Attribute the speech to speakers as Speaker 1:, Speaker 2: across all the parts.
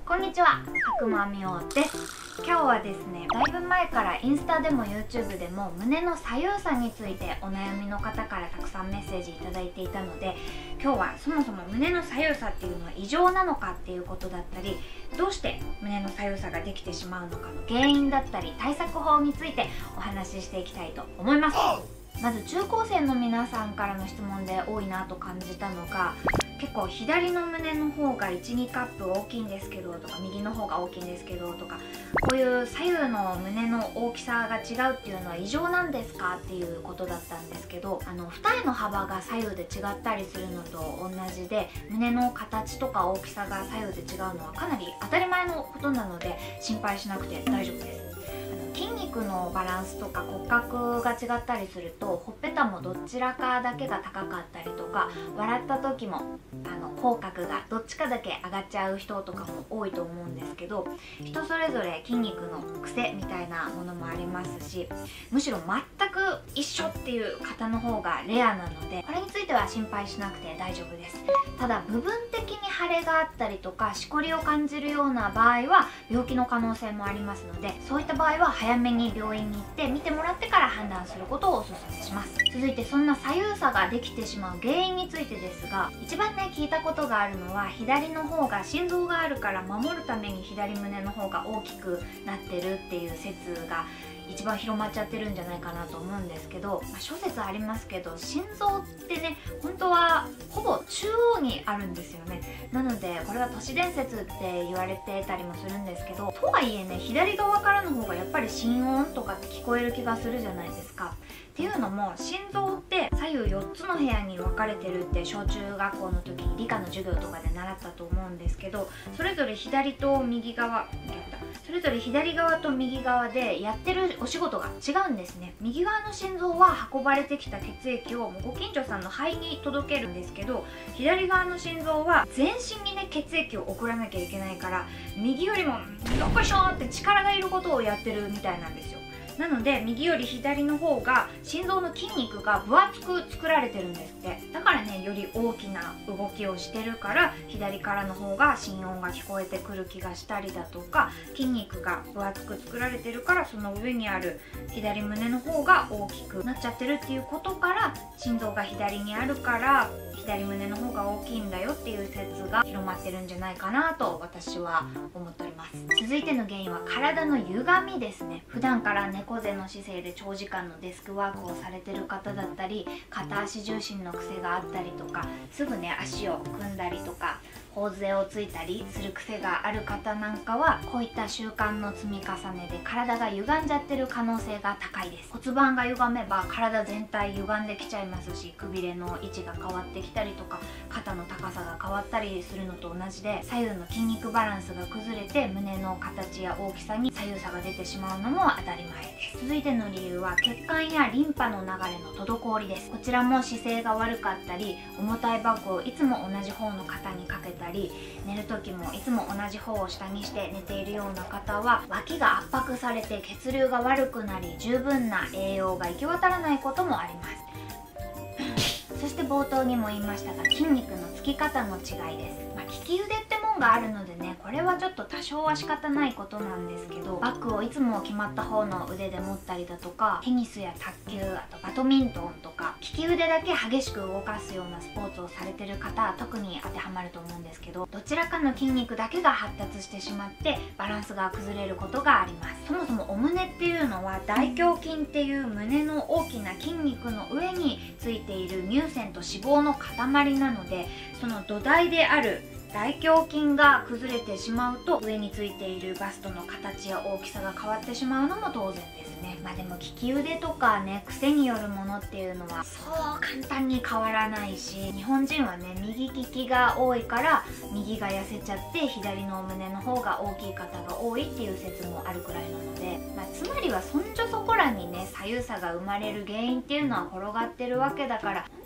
Speaker 1: こんにちは、白馬みおです。今日はですね、だいぶ前からインスタでも YouTube でも胸の左右差についてお悩みの方からたくさんメッセージいただいていたので、今日はそもそも胸の左右差っていうのは異常なのかっていうことだったり、どうして胸の左右差ができてしまうのかの原因だったり対策法についてお話ししていきたいと思います。まず中高生の皆さんからの質問で多いなと感じたのが、結構左の胸の方が 1,2 カップ大きいんですけどとか、右の方が大きいんですけどとか、こういう左右の胸の大きさが違うっていうのは異常なんですかっていうことだったんですけど、二重の幅が左右で違ったりするのと同じで、胸の形とか大きさが左右で違うのはかなり当たり前のことなので心配しなくて大丈夫です。筋肉のバランスとか骨格が違ったりすると、ほっぺたもどちらかだけが高かったりとか、笑った時も口角がどっちかだけ上がっちゃう人とかも多いと思うんですけど、人それぞれ筋肉の癖みたいなものもありますし、むしろ全く一緒っていう方の方がレアなので、これについては心配しなくて大丈夫です。ただ部分的に腫れがあったりとかしこりを感じるような場合は病気の可能性もありますので、そういった場合は早めに病院に行って見てもらってから判断することをお勧めします。続いて、そんな左右差ができてしまう原因についてですが、一番ね聞いたことがあるのは、左の方が心臓があるから守るために左胸の方が大きくなってるっていう説が一番広まっちゃってるんじゃないかなと思うんですけど、諸説ありますけど、心臓ってね本当はほぼ中央にあるんですよね。なのでこれは都市伝説って言われてたりもするんですけど、とはいえね左側からの方がやっぱり心音とかって聞こえる気がするじゃないですか。っていうのも、心臓って左右4つの部屋に分かれてるって小中学校の時に理科の授業とかで習ったと思うんですけど、それぞれ左と右側それぞれ左側と右側でやってるお仕事が違うんですね。右側の心臓は運ばれてきた血液をご近所さんの肺に届けるんですけど、左側の心臓は全身にね血液を送らなきゃいけないから、右よりもよっこいしょーって力がいることをやってるみたいなんですよ。なので右より左の方が心臓の筋肉が分厚く作られてるんですって。だからね、より大きな動きをしてるから左からの方が心音が聞こえてくる気がしたりだとか、筋肉が分厚く作られてるからその上にある左胸の方が大きくなっちゃってるっていうことから、心臓が左にあるから左胸の方が大きいんだよっていう説が広まってるんじゃないかなと私は思っております。続いての原因は体の歪みですね。普段から猫背の姿勢で長時間のデスクワークをされてる方だったり、片足重心の癖があったりとか、すぐね足を組んだりとか頬杖をついたりする癖がある方なんかは、こういった習慣の積み重ねで体が歪んじゃってる可能性が高いです。骨盤が歪めば体全体歪んできちゃいますし、くびれの位置が変わってきたりとか、肩の高さが変わったりするのと同じで、左右の筋肉バランスが崩れて胸の形や大きさに左右差が出てしまうのも当たり前です。続いての理由は血管やリンパの流れの滞りです。こちらも姿勢が悪かったり、重たいバッグをいつも同じ方の肩にかけたり、寝る時もいつも同じ方を下にして寝ているような方は、脇が圧迫されて血流が悪くなり、十分な栄養が行き渡らないこともあります。そして冒頭にも言いましたが、筋肉のつき方の違いです。利き腕ってもんがあるのでね、これはちょっと多少は仕方ないことなんですけど、バッグをいつも決まった方の腕で持ったりだとか、テニスや卓球、あとバドミントンとか、利き腕だけ激しく動かすようなスポーツをされてる方は特に当てはまると思うんですけど、どちらかの筋肉だけが発達してしまってバランスが崩れることがあります。そもそもお胸っていうのは大胸筋っていう胸の大きな筋肉の上についている乳腺と脂肪の塊なので、その土台である大胸筋が崩れてしまうと、上についているバストの形や大きさが変わってしまうのも当然ですね。でも利き腕とかね、癖によるものっていうのはそう簡単に変わらないし、日本人はね右利きが多いから右が痩せちゃって左の胸の方が大きい方が多いっていう説もあるくらいなので、つまりはそんじょそこらにね左右差が生まれる原因っていうのは転がってるわけだから、本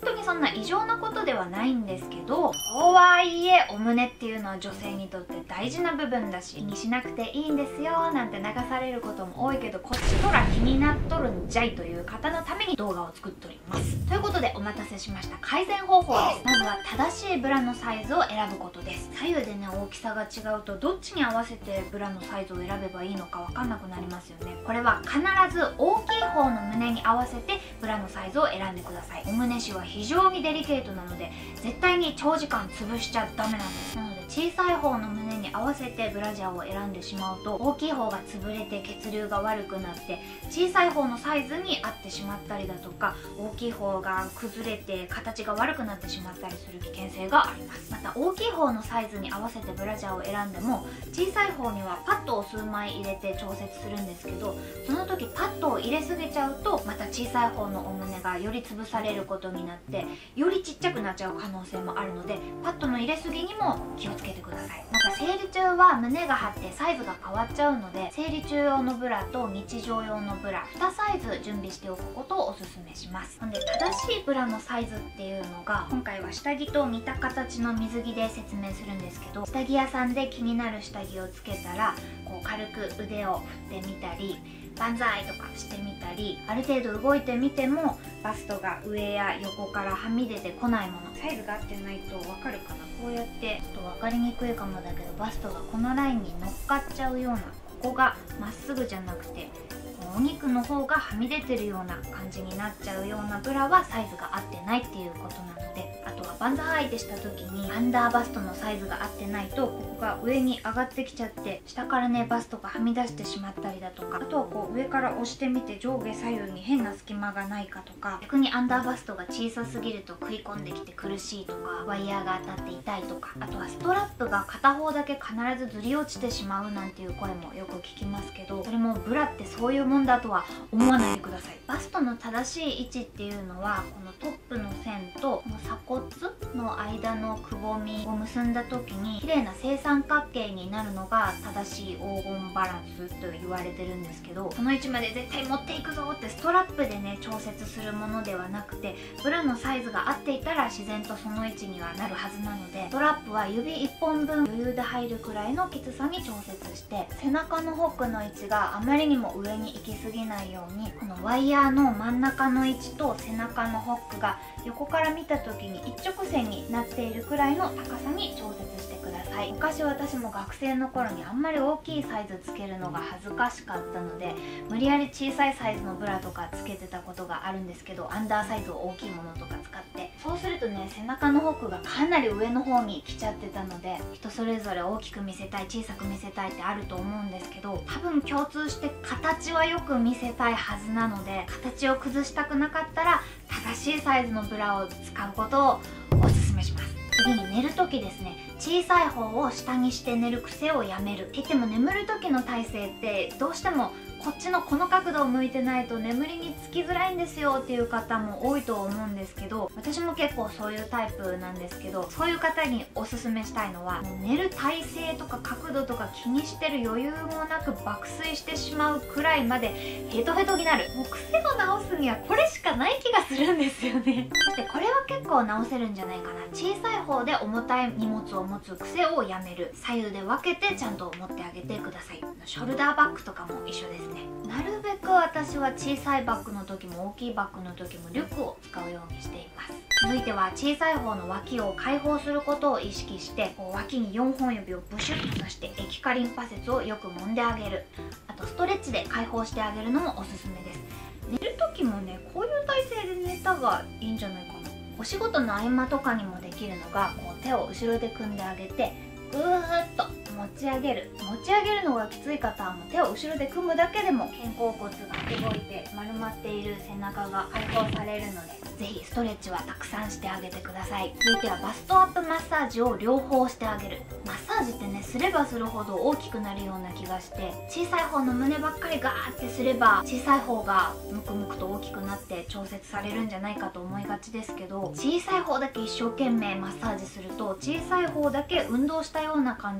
Speaker 1: 当にそんな異常なことではないんですけど、とはいえお胸っていうのは女性にとって大事な部分だし、気にしなくていいんですよなんて流されることも多いけど、こっちとら気になっとるんじゃいという方のために動画を作っております。ということでお待たせしました。改善方法です。まずは正しいブラのサイズを選ぶことです。左右でね大きさが違うと、どっちに合わせてブラのサイズを選べばいいのか分かんなくなりますよね。これは必ず大きい方の胸に合わせてブラのサイズを選んでください。お胸紙は非常にデリケートなので、絶対に長時間潰しちゃダメなんです。なので小さい方の胸に合わせてブラジャーを選んでしまうと、大きい方が潰れて血流が悪くなって、小さい方のサイズに合ってしまったりだとか、大きい方が崩れて形が悪くなってしまったりする危険性があります。また大きい方のサイズに合わせてブラジャーを選んでも、小さい方にはパッドを数枚入れて調節するんですけど、その時パッドを入れすぎちゃうと、また小さい方のお胸がより潰されることになって、よりちっちゃくなっちゃう可能性もあるので、パッドの入れすぎにも気をつけてください。また生理中は胸が張ってサイズが変わっちゃうので、生理中用のブラと日常用のブラ2サイズ準備しておくことをおすすめします。なので正しいブラのサイズっていうのが、今回は下着と似た形の水着で説明するんですけど、下着屋さんで気になる下着をつけたら、こう軽く腕を振ってみたり、万歳とかしてみたり、ある程度動いてみてもバストが上や横からはみ出てこないもの、サイズが合ってないと分かるかな、こうやってちょっと分かりにくいかもだけど、バストがこのラインに乗っかっちゃうような、ここがまっすぐじゃなくてお肉の方がはみ出てるような感じになっちゃうようなブラはサイズが合ってないっていうことなので、あとはバンザーイってした時にアンダーバストのサイズが合ってないと、ここが上に上がってきちゃって下からねバストがはみ出してしまったりだとか、あとはこう上から押してみて上下左右に変な隙間がないかとか、逆にアンダーバストが小さすぎると食い込んできて苦しいとか、ワイヤーが当たって痛いとか、あとはストラップが片方だけ必ずずり落ちてしまうなんていう声もよく聞きますけど、それもブラってそういうもんだとは思わないでください。バストの正しい位置っていうのは、このトップの線とこの鎖骨の間のくぼみを結んだ時に綺麗な正三角形になるのが正しい黄金バランスと言われてるんですけど、その位置まで絶対持っていくぞってストラップでね調節するものではなくて、ブラのサイズが合っていたら自然とその位置にはなるはずなので、ストラップは指1本分余裕で入るくらいのきつさに調節して、背中のホックの位置があまりにも上に行き過ぎないように、このワイヤーの真ん中の位置と背中のホックが横から見た時に一直線になっているくらいの高さに調節してください。昔私も学生の頃にあんまり大きいサイズつけるのが恥ずかしかったので、無理やり小さいサイズのブラとかつけてたことがあるんですけど、アンダーサイズを大きいものとか使って、そうするとね背中のホックがかなり上の方に来ちゃってたので、人それぞれ大きく見せたい小さく見せたいってあると思うんですけど、多分共通して形はよく見せたいはずなので、形を崩したくなかったら正しいサイズのブラを使うことをおすすめします。次に寝る時ですね、小さい方を下にして寝る癖をやめる。って言っても眠る時の体勢ってどうしてもこっちのこの角度を向いてないと眠りにつきづらいんですよっていう方も多いと思うんですけど、私も結構そういうタイプなんですけど、そういう方におすすめしたいのは、もう寝る体勢とか角度とか気にしてる余裕もなく爆睡してしまうくらいまでヘトヘトになる。もう癖を直すにはこれしかない気がするんですよね。そしてこれは結構直せるんじゃないかな。小さい方で重たい荷物を持つ癖をやめる。左右で分けてちゃんと持ってあげてください。ショルダーバッグとかも一緒ですね。なるべく私は小さいバッグの時も大きいバッグの時もリュックを使うようにしています。続いては小さい方の脇を開放することを意識して、こう脇に4本指をブシュッと刺して液化リンパ節をよく揉んであげる。あとストレッチで開放してあげるのもおすすめです。寝る時もねこういう体勢で寝たがいいんじゃないかな。お仕事の合間とかにもできるのが、こう手を後ろで組んであげてぐーっと持ち上げる。持ち上げるのがきつい方はもう手を後ろで組むだけでも肩甲骨が動いて丸まっている背中が解放されるので、ぜひストレッチはたくさんしてあげてください。続いてはバストアップマッサージを両方してあげる。マッサージってねすればするほど大きくなるような気がして、小さい方の胸ばっかりガーってすれば小さい方がムクムクと大きくなって調節されるんじゃないかと思いがちですけど、小さい方だけ一生懸命マッサージすると小さい方だけ運動したような感じになっ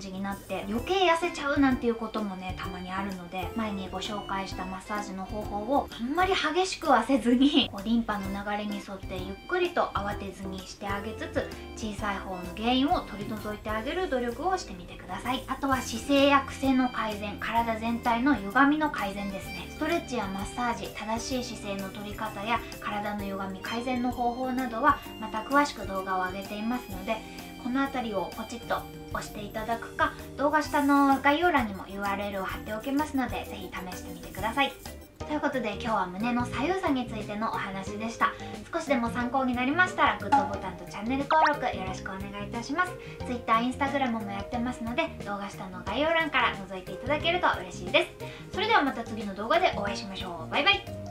Speaker 1: って余計痩せちゃうなんていうこともねたまにあるので、前にご紹介したマッサージの方法をあんまり激しくはせずにリンパの流れに沿ってゆっくりと慌てずにしてあげつつ、小さい方の原因を取り除いてあげる努力をしてみてください。あとは姿勢や癖の改善、体全体の歪みの改善ですね。ストレッチやマッサージ、正しい姿勢の取り方や体の歪み改善の方法などはまた詳しく動画を上げていますので、この辺りをポチッと押していただくか、動画下の概要欄にも URL を貼っておきますので、ぜひ試してみてください。ということで今日は胸の左右差についてのお話でした。少しでも参考になりましたらグッドボタンとチャンネル登録よろしくお願いいたします。 Twitter、Instagram もやってますので、動画下の概要欄から覗いていただけると嬉しいです。それではまた次の動画でお会いしましょう。バイバイ。